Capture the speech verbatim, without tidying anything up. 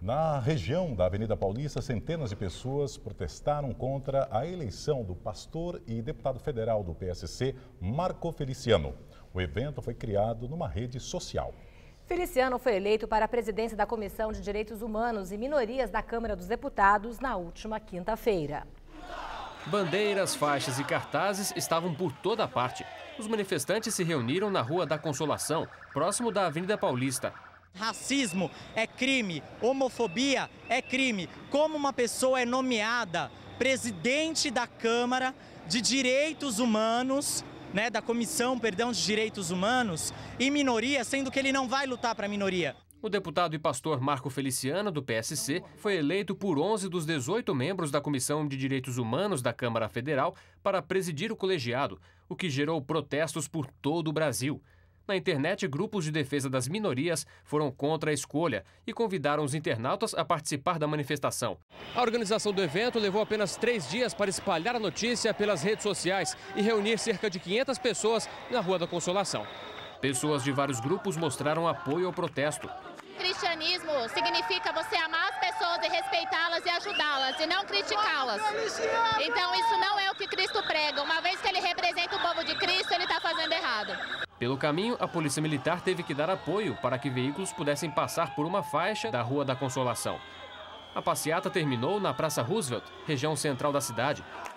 Na região da Avenida Paulista, centenas de pessoas protestaram contra a eleição do pastor e deputado federal do P S C, Marco Feliciano. O evento foi criado numa rede social. Feliciano foi eleito para a presidência da Comissão de Direitos Humanos e Minorias da Câmara dos Deputados na última quinta-feira. Bandeiras, faixas e cartazes estavam por toda parte. Os manifestantes se reuniram na Rua da Consolação, próximo da Avenida Paulista. Racismo é crime, homofobia é crime. Como uma pessoa é nomeada presidente da Câmara de Direitos Humanos, né, da Comissão, perdão, de Direitos Humanos e minoria, sendo que ele não vai lutar para a minoria. O deputado e pastor Marco Feliciano, do P S C, foi eleito por onze dos dezoito membros da Comissão de Direitos Humanos da Câmara Federal para presidir o colegiado, o que gerou protestos por todo o Brasil. Na internet, grupos de defesa das minorias foram contra a escolha e convidaram os internautas a participar da manifestação. A organização do evento levou apenas três dias para espalhar a notícia pelas redes sociais e reunir cerca de quinhentas pessoas na Rua da Consolação. Pessoas de vários grupos mostraram apoio ao protesto. Cristianismo significa você amar as pessoas e respeitá-las e ajudá-las e não criticá-las. Então isso não é o que Cristo prega. Uma vez que ele representa o povo de Cristo, ele está fazendo errado. Pelo caminho, a Polícia Militar teve que dar apoio para que veículos pudessem passar por uma faixa da Rua da Consolação. A passeata terminou na Praça Roosevelt, região central da cidade.